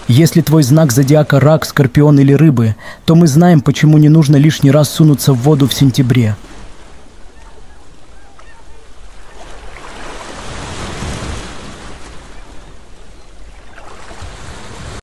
Если твой знак зодиака рак, скорпион или рыбы, то мы знаем, почему не нужно лишний раз сунуться в воду в сентябре.